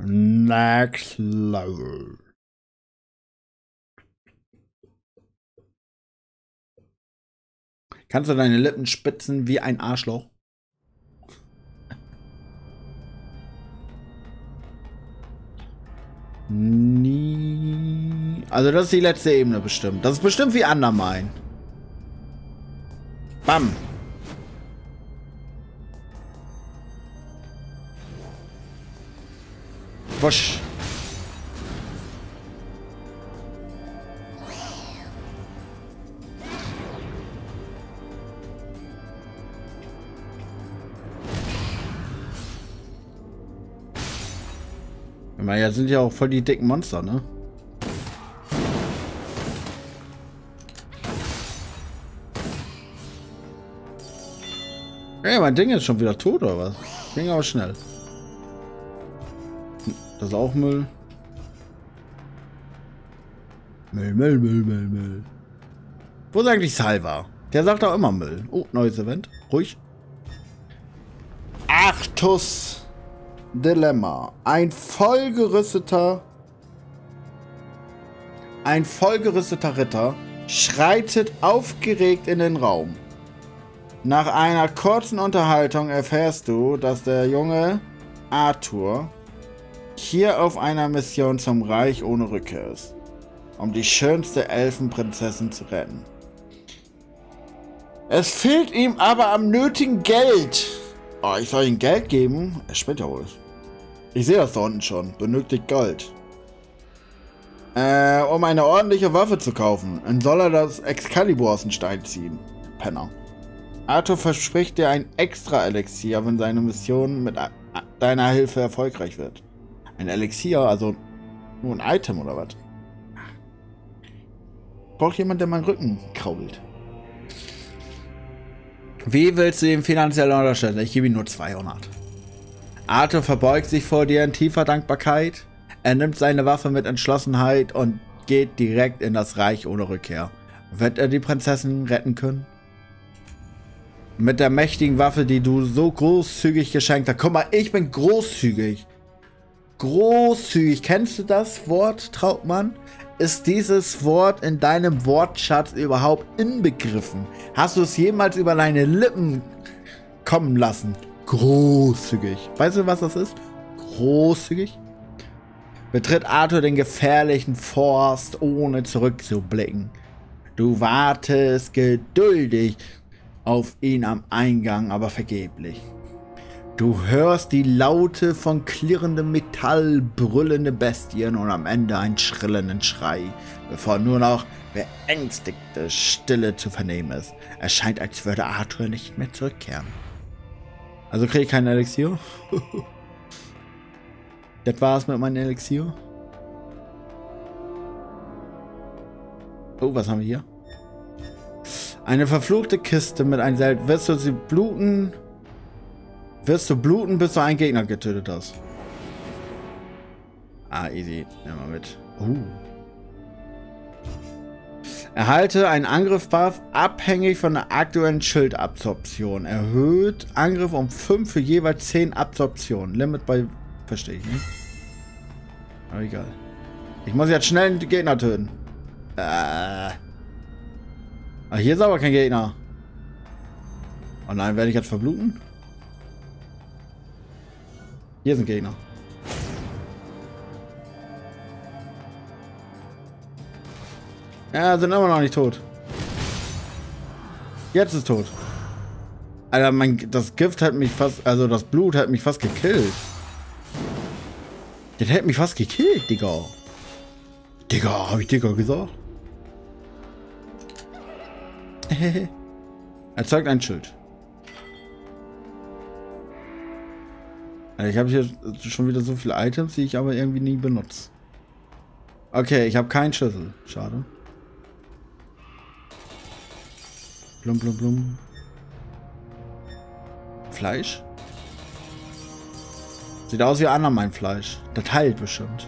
Next level. Kannst du deine Lippen spitzen wie ein Arschloch? Nie. Also das ist die letzte Ebene bestimmt. Das ist bestimmt wie Undermine. Bam. Wusch. Ich meine, ja, sind ja auch voll die dicken Monster, ne? Ey, mein Ding ist schon wieder tot, oder was? Ging aber schnell. Das ist auch Müll. Müll. Wo ist eigentlich Salva? Der sagt auch immer Müll. Oh, neues Event. Ruhig. Artus Dilemma. Ein vollgerüsteter Ritter schreitet aufgeregt in den Raum. Nach einer kurzen Unterhaltung erfährst du, dass der junge Arthur hier auf einer Mission zum Reich ohne Rückkehr ist, um die schönste Elfenprinzessin zu retten. Es fehlt ihm aber am nötigen Geld. Oh, ich soll ihm Geld geben? Er spinnt ja wohl. Ich sehe das da unten schon. Benötigt Gold. Um eine ordentliche Waffe zu kaufen, dann soll er das Excalibur aus dem Stein ziehen. Penner. Arthur verspricht dir ein Extra-Elixier, wenn seine Mission mit deiner Hilfe erfolgreich wird. Ein Elixier, also nur ein Item oder was? Braucht jemand, der meinen Rücken krault. Wie willst du ihm finanziell unterstützen? Ich gebe ihm nur 200. Arthur verbeugt sich vor dir in tiefer Dankbarkeit. Er nimmt seine Waffe mit Entschlossenheit und geht direkt in das Reich ohne Rückkehr. Wird er die Prinzessin retten können? Mit der mächtigen Waffe, die du so großzügig geschenkt hast. Guck mal, ich bin großzügig. Großzügig. Kennst du das Wort, Trautmann? Ist dieses Wort in deinem Wortschatz überhaupt inbegriffen? Hast du es jemals über deine Lippen kommen lassen? Großzügig. Weißt du, was das ist? Großzügig? Betritt Arthur den gefährlichen Forst, ohne zurückzublicken. Du wartest geduldig auf ihn am Eingang, aber vergeblich. Du hörst die Laute von klirrendem Metall, brüllende Bestien und am Ende einen schrillenden Schrei, bevor nur noch beängstigte Stille zu vernehmen ist. Es scheint, als würde Arthur nicht mehr zurückkehren. Also kriege ich kein Elixier? Das war's mit meinem Elixier. Oh, was haben wir hier? Eine verfluchte Kiste mit einem Selten. Wirst du bluten, bis du einen Gegner getötet hast. Ah, easy. Nehmen wir mit. Erhalte einen Angriff-Buff abhängig von der aktuellen Schildabsorption. Erhöht Angriff um 5 für jeweils 10 Absorptionen. Limit bei... Verstehe ich, ne? Aber egal. Ich muss jetzt schnell den Gegner töten. Ah, hier ist aber kein Gegner. Oh nein, werde ich jetzt verbluten? Hier sind Gegner. Ja, sind immer noch nicht tot. Jetzt ist tot. Alter, das Gift hat mich fast, also das Blut hat mich fast gekillt. Das hätte mich fast gekillt, Digga. Digga, hab ich Digga gesagt? Erzeugt ein Schild. Also ich habe hier schon wieder so viele Items, die ich aber irgendwie nie benutze. Okay, ich habe keinen Schlüssel. Schade. Blum, blum, blum. Fleisch? Sieht aus wie mein Fleisch. Das heilt bestimmt.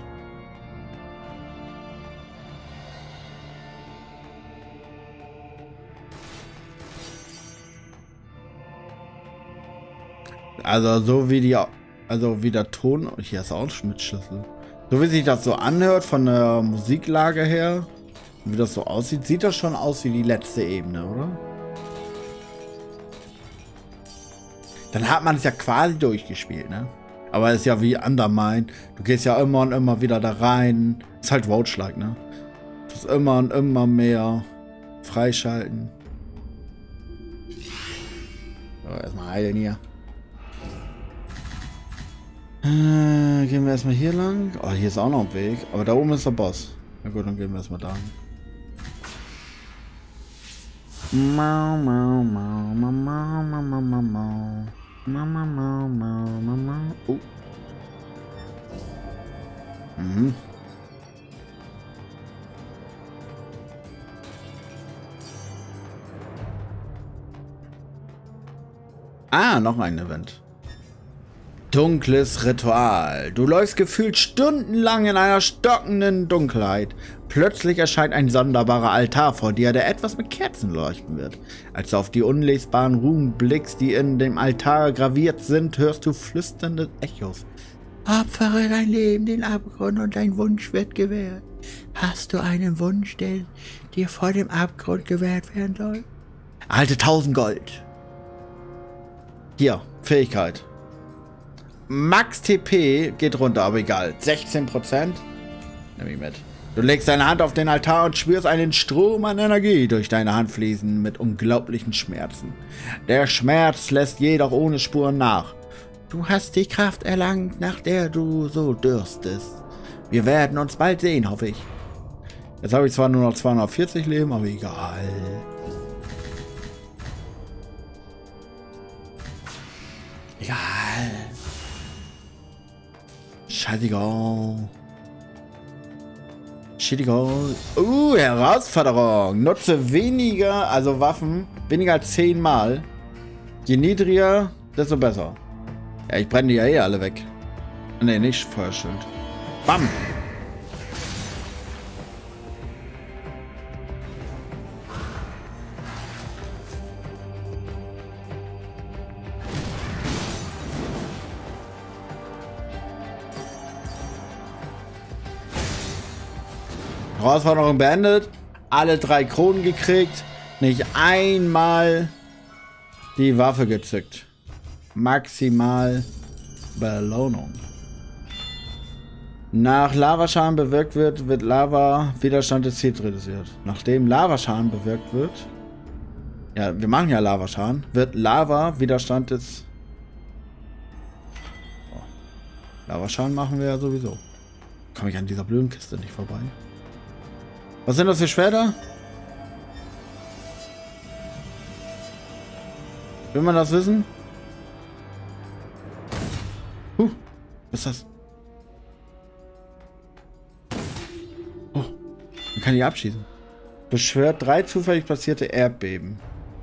Also so wie die Also wie der Ton. Hier ist auch ein Schmidt-Schlüssel. So wie sich das so anhört von der Musiklage her, wie das so aussieht, sieht das schon aus wie die letzte Ebene, oder? Dann hat man es ja quasi durchgespielt, ne? Aber es ist ja wie Undermine. Du gehst ja immer und immer wieder da rein. Ist halt Roguelike, ne? Du musst immer und immer mehr freischalten. So, erstmal heilen hier. Gehen wir erstmal hier lang. Oh, hier ist auch noch ein Weg. Aber da oben ist der Boss. Na gut, dann gehen wir erstmal da. Mau, mau, mau, mau, mau, mau, mau, mau, mau. Mama, Mama, Mama, Mama. Oh. Mhm. Ah, noch ein Event. Dunkles Ritual. Du läufst gefühlt stundenlang in einer stockenden Dunkelheit. Plötzlich erscheint ein sonderbarer Altar vor dir, der etwas mit Kerzen leuchten wird. Als du auf die unlesbaren Runen blickst, die in dem Altar graviert sind, hörst du flüsternde Echos. Opfere dein Leben den Abgrund und dein Wunsch wird gewährt. Hast du einen Wunsch, der dir vor dem Abgrund gewährt werden soll? Erhalte 1000 Gold. Hier, Fähigkeit. Max TP geht runter, aber egal. 16%. Nimm ich mit. Du legst deine Hand auf den Altar und spürst einen Strom an Energie durch deine Hand fließen mit unglaublichen Schmerzen. Der Schmerz lässt jedoch ohne Spuren nach. Du hast die Kraft erlangt, nach der du so dürstest. Wir werden uns bald sehen, hoffe ich. Jetzt habe ich zwar nur noch 240 Leben, aber egal. Egal. Scheißegal. Scheißegal. Herausforderung. Nutze weniger, also Waffen, weniger als 10 Mal. Je niedriger, desto besser. Ja, ich brenne die ja eh alle weg. Ne, nicht Feuerschild. Bam! Herausforderung beendet. Alle 3 Kronen gekriegt. Nicht einmal die Waffe gezückt. Maximal Belohnung. Nach Lavaschaden bewirkt wird, wird Lava-Widerstand des Ziels reduziert. Nachdem Lavaschaden bewirkt wird, ja, wir machen ja Lavaschaden, wird Lava-Widerstand des... Oh. Lavaschaden machen wir ja sowieso. Komme ich an dieser blöden Kiste nicht vorbei. Was sind das für Schwerter? Will man das wissen? Was ist das? Oh, man kann die abschießen. Beschwört 3 zufällig platzierte Erdbeben.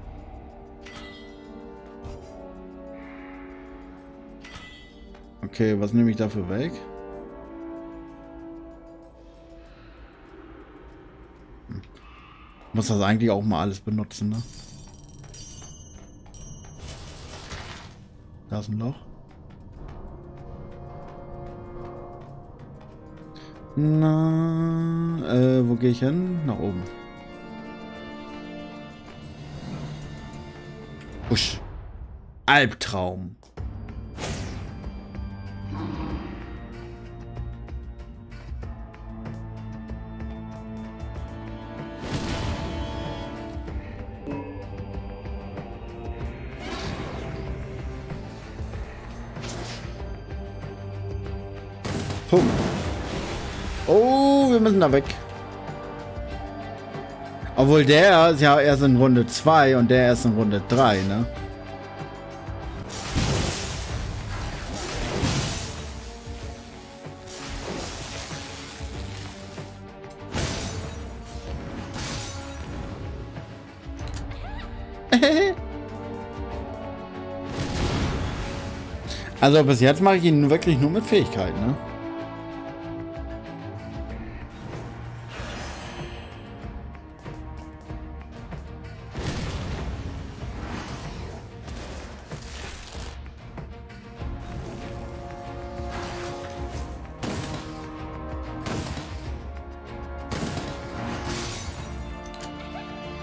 Okay, was nehme ich dafür weg? Muss das eigentlich auch mal alles benutzen, ne? Da ist ein Loch. Na, wo gehe ich hin? Nach oben. Usch. Albtraum. Pum. Oh, wir müssen da weg. Obwohl der ist ja erst in Runde 2 und der erst in Runde 3, ne? Also bis jetzt mache ich ihn wirklich nur mit Fähigkeiten, ne?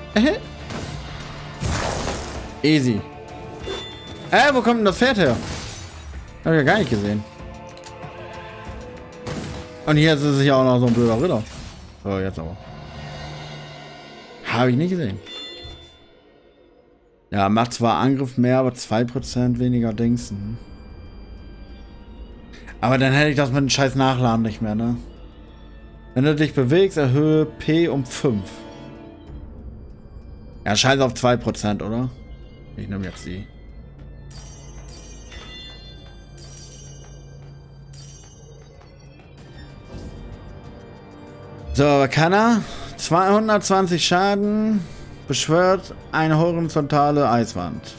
Easy. Wo kommt denn das Pferd her? Hab ich ja gar nicht gesehen. Und hier ist es ja auch noch so ein blöder Ritter. So, jetzt aber. Habe ich nicht gesehen. Ja, macht zwar Angriff mehr, aber 2% weniger Dingsen. Aber dann hätte ich das mit dem scheiß Nachladen nicht mehr, ne? Wenn du dich bewegst, erhöhe P um 5. Ja, scheiß auf 2%, oder? Ich nehme jetzt die. So, kann er? 220 Schaden. Beschwört eine horizontale Eiswand.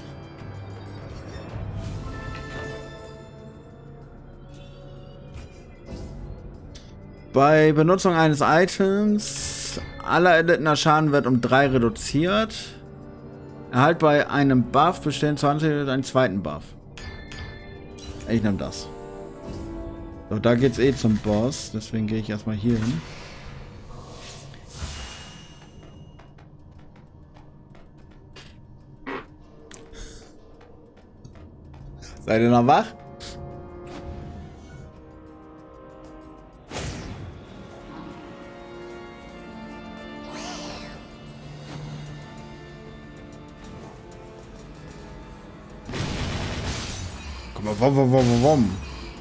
Bei Benutzung eines Items, aller erlittener Schaden wird um 3 reduziert. Erhalt bei einem Buff bestehen 20 einen zweiten Buff. Ich nehme das. So, da geht's eh zum Boss, deswegen gehe ich erstmal hier hin. Seid ihr noch wach? Komm mal, wom.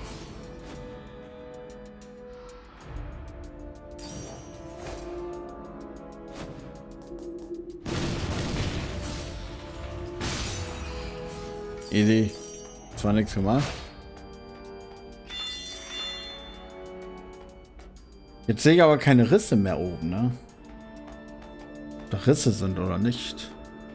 Easy. Zwar nichts gemacht. Jetzt sehe ich aber keine Risse mehr oben, ne? Doch Risse sind oder nicht?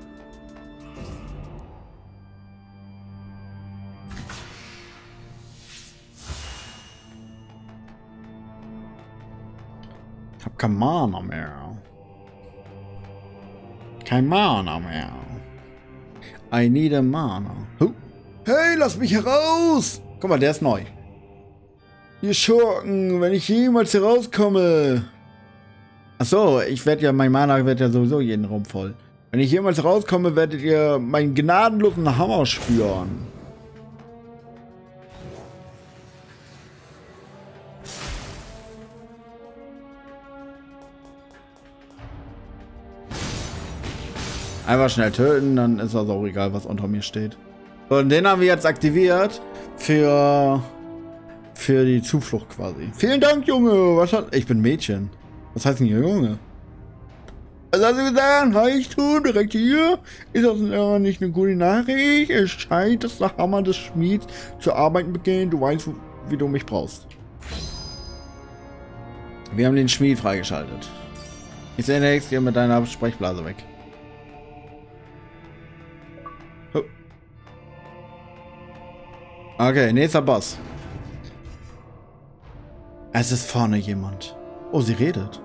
Ich hab kein Mana mehr. Kein Mana mehr. I need a Mana. Hey, lass mich heraus! Guck mal, der ist neu. Ihr Schurken, wenn ich jemals hier rauskomme. Achso, ich werde ja, mein Mana wird ja sowieso jeden Raum voll. Wenn ich jemals rauskomme, werdet ihr meinen gnadenlosen Hammer spüren. Einfach schnell töten, dann ist das auch egal, was unter mir steht. Und den haben wir jetzt aktiviert für die Zuflucht quasi. Vielen Dank, Junge. Was hat... Ich bin Mädchen. Was heißt denn hier, Junge? Was hast du gesagt? Reichtum direkt hier? Ist das nicht eine gute Nachricht? Es scheint, dass der Hammer des Schmieds zu arbeiten beginnt. Du weißt, wie du mich brauchst. Wir haben den Schmied freigeschaltet. Ich sehe nichts, geh mit deiner Sprechblase weg. Okay, nächster Boss. Es ist vorne jemand. Oh, sie redet.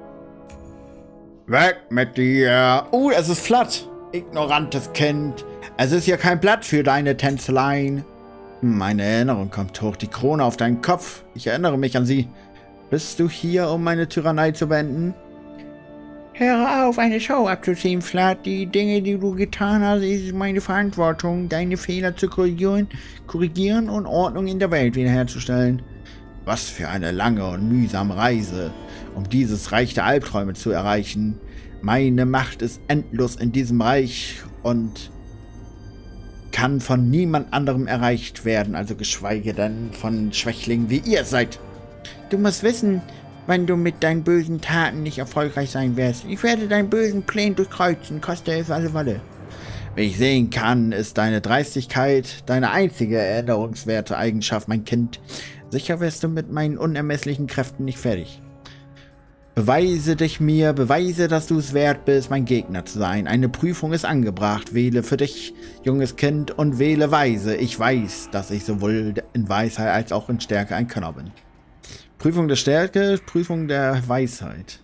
Weg mit dir. Es ist Flat. Ignorantes Kind. Es ist hier kein Blatt für deine Tänzeleien. Meine Erinnerung kommt hoch. Die Krone auf deinen Kopf. Ich erinnere mich an sie. Bist du hier, um meine Tyrannei zu beenden? Höre auf, eine Show abzuziehen, Flat. Die Dinge, die du getan hast, ist meine Verantwortung, deine Fehler zu korrigieren und Ordnung in der Welt wiederherzustellen. Was für eine lange und mühsame Reise, um dieses Reich der Albträume zu erreichen. Meine Macht ist endlos in diesem Reich und kann von niemand anderem erreicht werden, also geschweige denn von Schwächlingen wie ihr seid. Du musst wissen, wenn du mit deinen bösen Taten nicht erfolgreich sein wirst. Ich werde deinen bösen Plänen durchkreuzen, koste es alle Wolle. Wie ich sehen kann, ist deine Dreistigkeit deine einzige erinnerungswerte Eigenschaft, mein Kind. Sicher wirst du mit meinen unermesslichen Kräften nicht fertig. Beweise dich mir, beweise, dass du es wert bist, mein Gegner zu sein. Eine Prüfung ist angebracht. Wähle für dich, junges Kind, und wähle weise. Ich weiß, dass ich sowohl in Weisheit als auch in Stärke ein Könner bin. Prüfung der Stärke, Prüfung der Weisheit.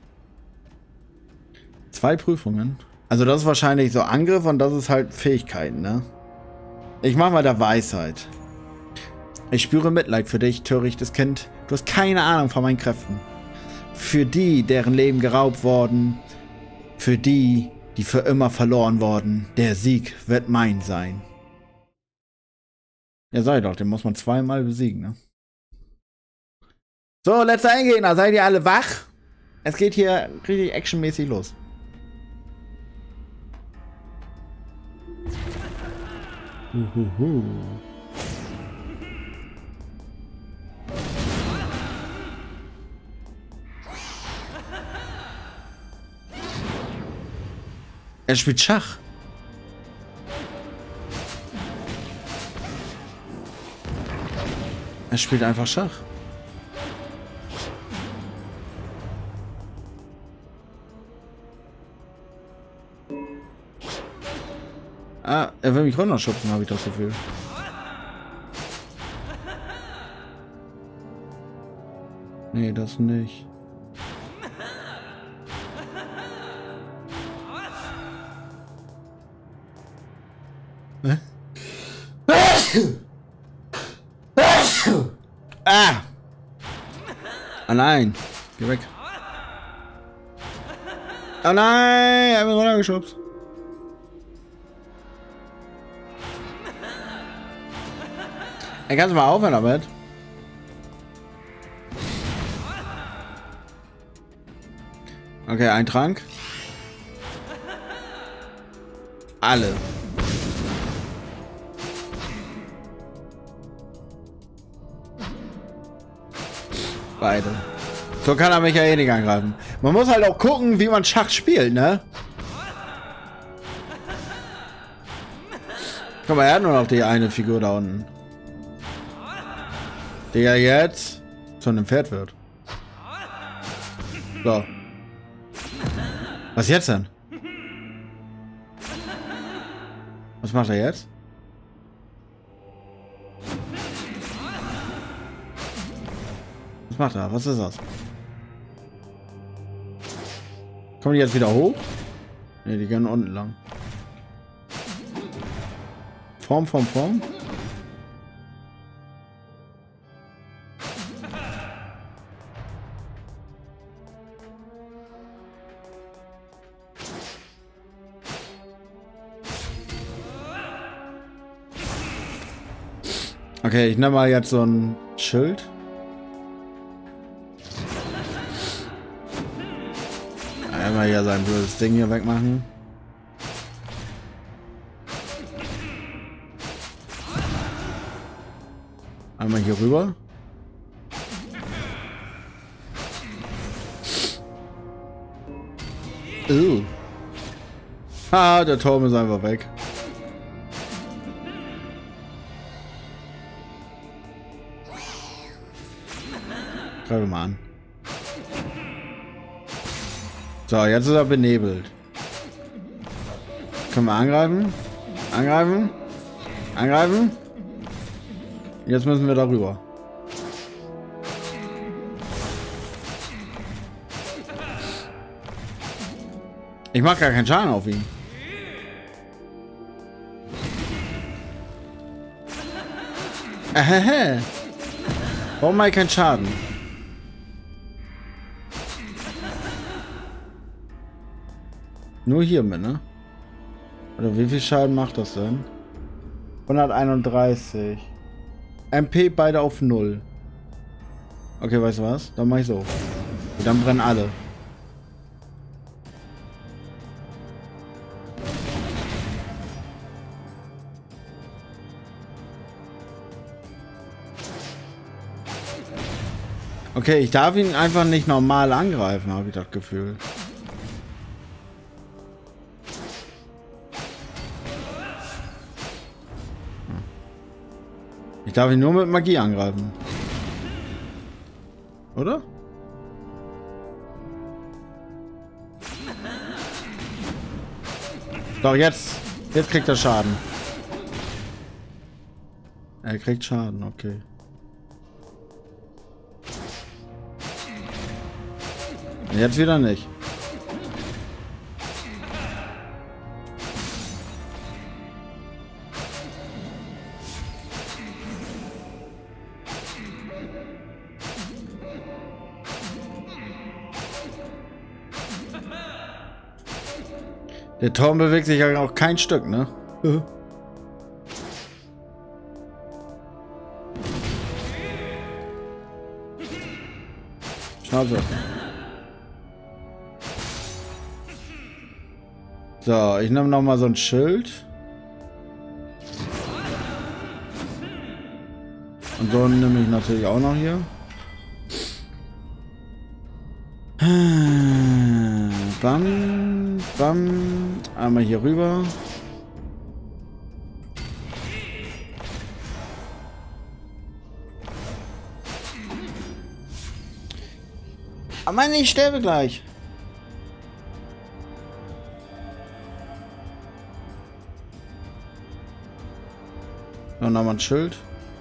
2 Prüfungen. Also das ist wahrscheinlich so Angriff und das ist halt Fähigkeiten, ne? Ich mach mal der Weisheit. Ich spüre Mitleid für dich, törichtes Kind. Du hast keine Ahnung von meinen Kräften. Für die, deren Leben geraubt worden. Für die, die für immer verloren worden. Der Sieg wird mein sein. Ja, sei doch, den muss man zweimal besiegen, ne? So, letzter Endgegner. Seid ihr alle wach? Es geht hier richtig actionmäßig los. Er spielt Schach. Er spielt einfach Schach. Ah, er will mich runterschubsen, habe ich das Gefühl. Nee, das nicht. Ah! Oh nein! Geh weg! Oh nein! Er hat mich runtergeschubst. Er kann es mal aufhören damit. Okay, ein Trank. Alle. Beide. So kann er mich ja eh nicht angreifen. Man muss halt auch gucken, wie man Schach spielt, ne? Guck mal, er hat nur noch die eine Figur da unten. Die ja jetzt zu einem Pferd wird. So. Was jetzt denn? Was macht er jetzt? Was macht er? Was ist das? Kommen die jetzt wieder hoch? Ne, die gehen unten lang. Form. Okay, ich nehme mal jetzt so ein Schild. Einmal hier sein blödes Ding hier wegmachen. Einmal hier rüber. Ah, der Turm ist einfach weg. Greife mal an. So, jetzt ist er benebelt. Können wir angreifen? Angreifen? Angreifen? Jetzt müssen wir darüber. Ich mache gar keinen Schaden auf ihn. Warum mache ich keinen Schaden? Nur hiermit, ne? Oder wie viel Schaden macht das denn? 131. MP beide auf 0. Okay, weißt du was? Dann mach ich so. Und dann brennen alle. Okay, ich darf ihn einfach nicht normal angreifen, habe ich das Gefühl. Ich darf ihn nur mit Magie angreifen. Oder? Doch, jetzt. Jetzt kriegt er Schaden. Er kriegt Schaden, okay. Jetzt wieder nicht. Der Turm bewegt sich ja auch kein Stück, ne? Schnauze. So, ich nehme noch mal so ein Schild. Und so nehme ich natürlich auch noch hier. Bam, bam. Einmal hier rüber. Aber Mann, ich sterbe gleich. Und nochmal ein Schild.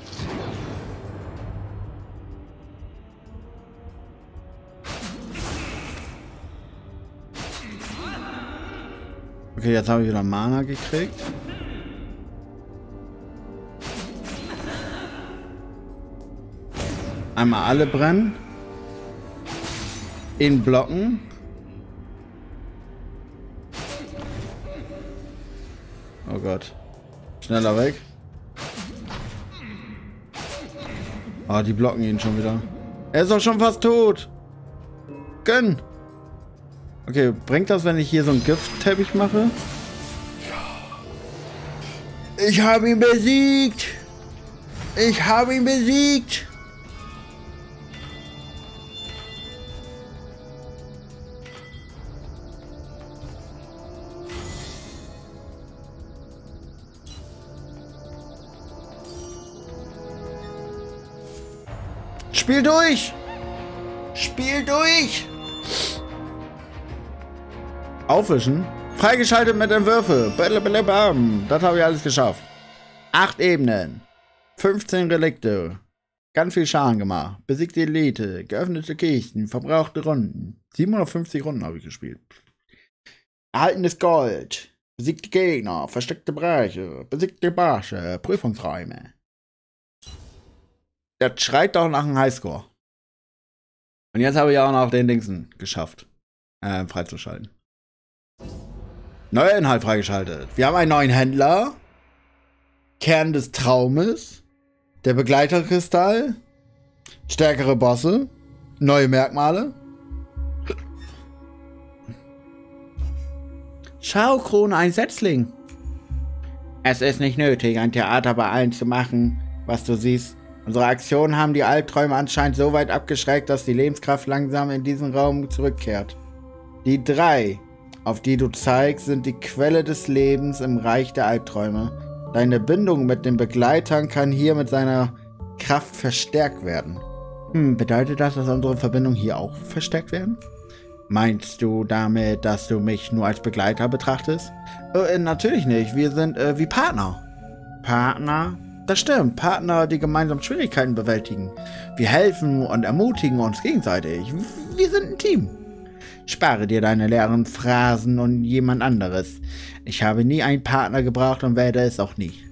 Okay, jetzt habe ich wieder Mana gekriegt. Einmal alle brennen. In Blocken. Oh Gott. Schneller weg. Oh, die blocken ihn schon wieder. Er ist doch schon fast tot. Gönn. Okay, bringt das, wenn ich hier so einen Giftteppich mache? Ich habe ihn besiegt. Ich habe ihn besiegt. Spiel durch! Spiel durch! Aufwischen? Freigeschaltet mit den Würfeln. Das habe ich alles geschafft. 8 Ebenen. 15 Relikte. Ganz viel Schaden gemacht. Besiegte Elite. Geöffnete Kisten. Verbrauchte Runden. 750 Runden habe ich gespielt. Erhaltenes Gold. Besiegte Gegner. Versteckte Bereiche. Besiegte Barsche. Prüfungsräume. Das schreit doch nach einem Highscore. Und jetzt habe ich auch noch den Dingsen geschafft. Freizuschalten. Neuer Inhalt freigeschaltet. Wir haben einen neuen Händler. Kern des Traumes. Der Begleiterkristall. Stärkere Bosse. Neue Merkmale. Schau, Krone, ein Setzling. Es ist nicht nötig, ein Theater bei allen zu machen, was du siehst. Unsere Aktionen haben die Albträume anscheinend so weit abgeschreckt, dass die Lebenskraft langsam in diesen Raum zurückkehrt. Die 3, auf die du zeigst, sind die Quelle des Lebens im Reich der Albträume. Deine Bindung mit den Begleitern kann hier mit seiner Kraft verstärkt werden. Bedeutet das, dass unsere Verbindungen hier auch verstärkt werden? Meinst du damit, dass du mich nur als Begleiter betrachtest? Natürlich nicht. Wir sind wie Partner. Partner? Das stimmt, Partner, die gemeinsam Schwierigkeiten bewältigen. Wir helfen und ermutigen uns gegenseitig. Wir sind ein Team. Spare dir deine leeren Phrasen und jemand anderes. Ich habe nie einen Partner gebraucht und werde es auch nie.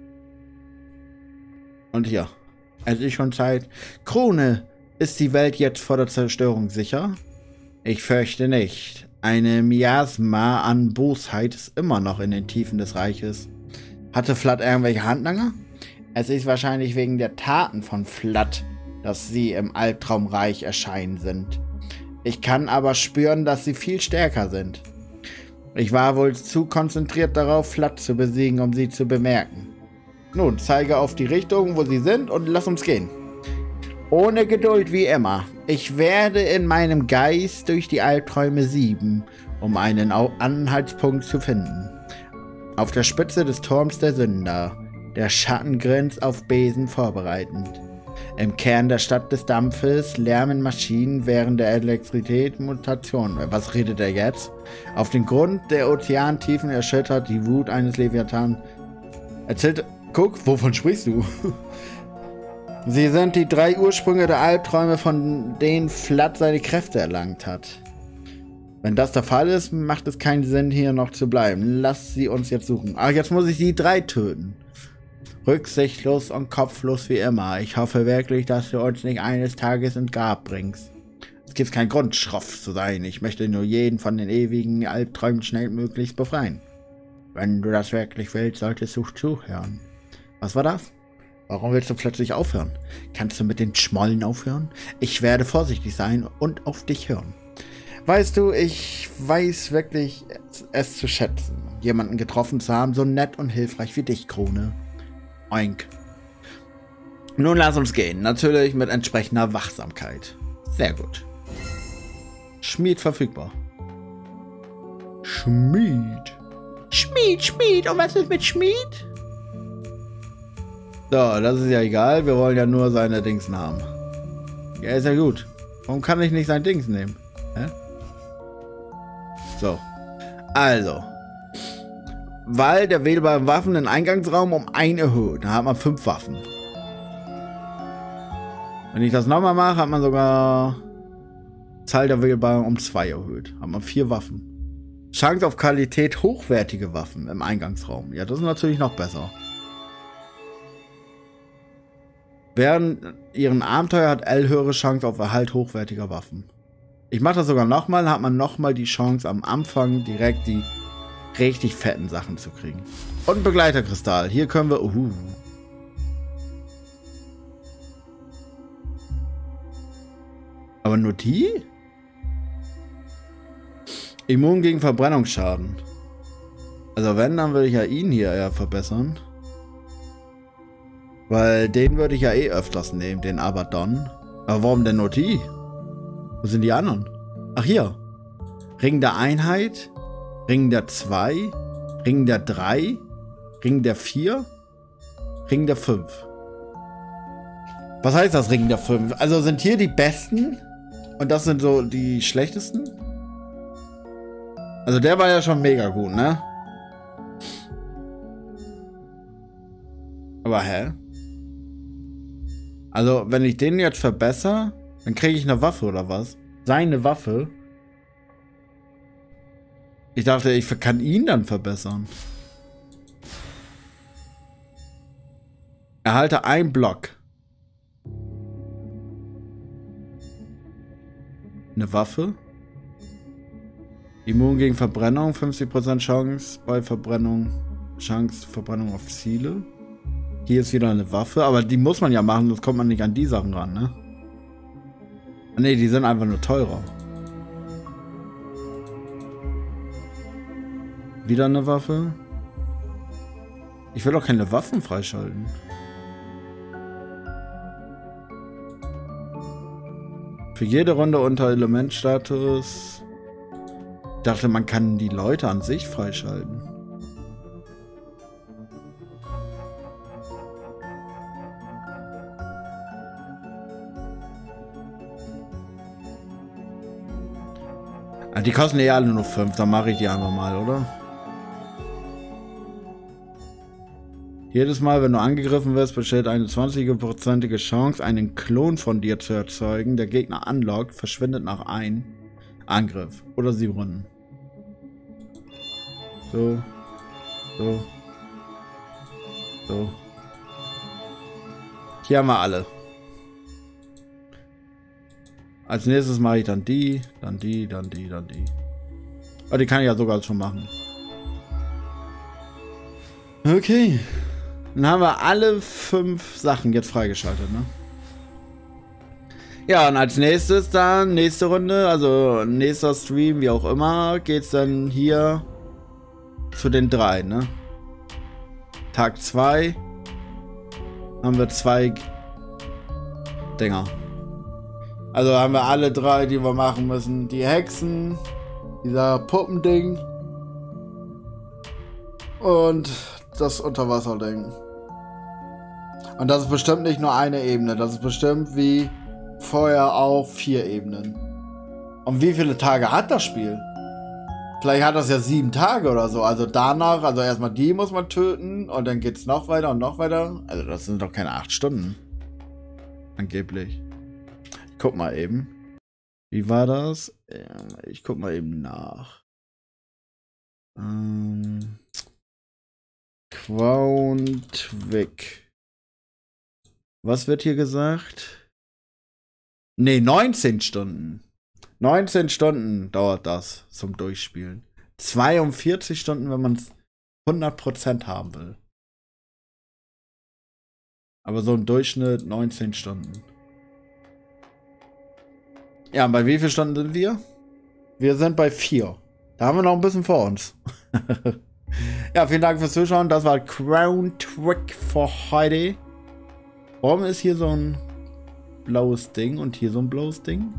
Und ja, es ist schon Zeit. Krone, ist die Welt jetzt vor der Zerstörung sicher? Ich fürchte nicht. Eine Miasma an Bosheit ist immer noch in den Tiefen des Reiches. Hatte Flatt irgendwelche Handlanger? Es ist wahrscheinlich wegen der Taten von Flatt, dass sie im Albtraumreich erschienen sind. Ich kann aber spüren, dass sie viel stärker sind. Ich war wohl zu konzentriert darauf, Flatt zu besiegen, um sie zu bemerken. Nun, zeige auf die Richtung, wo sie sind, und lass uns gehen. Ohne Geduld wie immer. Ich werde in meinem Geist durch die Albträume sieben, um einen Anhaltspunkt zu finden. Auf der Spitze des Turms der Sünder. Der Schatten grinst auf Besen vorbereitend. Im Kern der Stadt des Dampfes lärmen Maschinen während der Elektrizität-Mutation. Was redet er jetzt? Auf den Grund der Ozeantiefen erschüttert die Wut eines Leviathan. Erzählt... Guck, wovon sprichst du? Sie sind die 3 Ursprünge der Albträume, von denen Flatt seine Kräfte erlangt hat. Wenn das der Fall ist, macht es keinen Sinn, hier noch zu bleiben. Lass sie uns jetzt suchen. Ach, jetzt muss ich die 3 töten. Rücksichtslos und kopflos wie immer. Ich hoffe wirklich, dass du uns nicht eines Tages ins Grab bringst. Es gibt keinen Grund, schroff zu sein. Ich möchte nur jeden von den ewigen Albträumen schnellmöglichst befreien. Wenn du das wirklich willst, solltest du zuhören. Was war das? Warum willst du plötzlich aufhören? Kannst du mit den Schmollen aufhören? Ich werde vorsichtig sein und auf dich hören. Weißt du, ich weiß wirklich es zu schätzen, jemanden getroffen zu haben, so nett und hilfreich wie dich, Krone. Oink. Nun lass uns gehen. Natürlich mit entsprechender Wachsamkeit. Sehr gut. Schmied verfügbar. Schmied. Schmied. Und was ist mit Schmied? So, das ist ja egal. Wir wollen ja nur seine Dings haben. Ja, ist ja gut. Warum kann ich nicht sein Dings nehmen? Hä? So. Also. Weil der wählbare Waffen den Eingangsraum um 1 erhöht. Da hat man 5 Waffen. Wenn ich das nochmal mache, hat man sogar Zahl der wählbaren um 2 erhöht. Hat man 4 Waffen. Chance auf Qualität hochwertige Waffen im Eingangsraum. Ja, das ist natürlich noch besser. Während ihren Abenteuer hat Elle höhere Chance auf Erhalt hochwertiger Waffen. Ich mache das sogar nochmal, dann hat man nochmal die Chance am Anfang direkt die richtig fetten Sachen zu kriegen. Und Begleiterkristall. Hier können wir... Aber nur die? Immun gegen Verbrennungsschaden. Also wenn, dann würde ich ja ihn hier eher verbessern. Weil den würde ich ja eh öfters nehmen, den Abaddon. Aber warum denn nur die? Wo sind die anderen? Ach hier. Ring der Einheit. Ring der 2. Ring der 3. Ring der 4. Ring der 5. Was heißt das Ring der 5? Also sind hier die besten? Und das sind so die schlechtesten? Also der war ja schon mega gut, ne? Aber hä? Also, wenn ich den jetzt verbessere, dann kriege ich eine Waffe oder was? Seine Waffe? Ich dachte, ich kann ihn dann verbessern. Erhalte einen Block. Eine Waffe. Immun gegen Verbrennung, 50% Chance bei Verbrennung. Chance Verbrennung auf Ziele. Hier ist wieder eine Waffe, aber die muss man ja machen, sonst kommt man nicht an die Sachen ran, ne? Ne, die sind einfach nur teurer. Wieder eine Waffe. Ich will doch keine Waffen freischalten. Für jede Runde unter Elementstatus. Ich dachte, man kann die Leute an sich freischalten. Die kosten ja alle nur 5, dann mache ich die einfach mal, oder? Jedes Mal, wenn du angegriffen wirst, besteht eine 20%ige Chance, einen Klon von dir zu erzeugen. Der Gegner anlockt, verschwindet nach einem Angriff oder 7 Runden. So. So. So. Hier haben wir alle. Als nächstes mache ich dann die, dann die, dann die, dann die. Aber die kann ich ja sogar schon machen. Okay. Dann haben wir alle 5 Sachen jetzt freigeschaltet, ne? Ja, und als nächstes dann, nächste Runde, also nächster Stream, wie auch immer, geht's dann hier zu den 3, ne? Tag 2 haben wir 2 Dinger. Also haben wir alle 3, die wir machen müssen. Die Hexen, dieser Puppending und das Unterwasserding. Und das ist bestimmt nicht nur eine Ebene. Das ist bestimmt wie vorher auch 4 Ebenen. Und wie viele Tage hat das Spiel? Vielleicht hat das ja 7 Tage oder so. Also danach, also erstmal die muss man töten und dann geht's noch weiter und noch weiter. Also das sind doch keine 8 Stunden. Angeblich. Ich guck mal eben. Wie war das? Ich guck mal eben nach. Quauntwick. Was wird hier gesagt? Ne, 19 Stunden. 19 Stunden dauert das zum Durchspielen. 42 Stunden, wenn man es 100% haben will. Aber so im Durchschnitt 19 Stunden. Ja, und bei wie vielen Stunden sind wir? Wir sind bei 4. Da haben wir noch ein bisschen vor uns. Ja, vielen Dank fürs Zuschauen. Das war Crown Trick für heute. Warum ist hier so ein blaues Ding und hier so ein blaues Ding?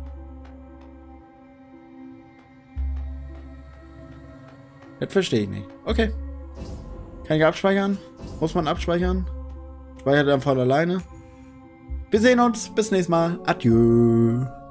Das verstehe ich nicht. Okay. Kann ich abspeichern? Muss man abspeichern? Speichert dann von alleine. Wir sehen uns. Bis nächstes Mal. Adieu.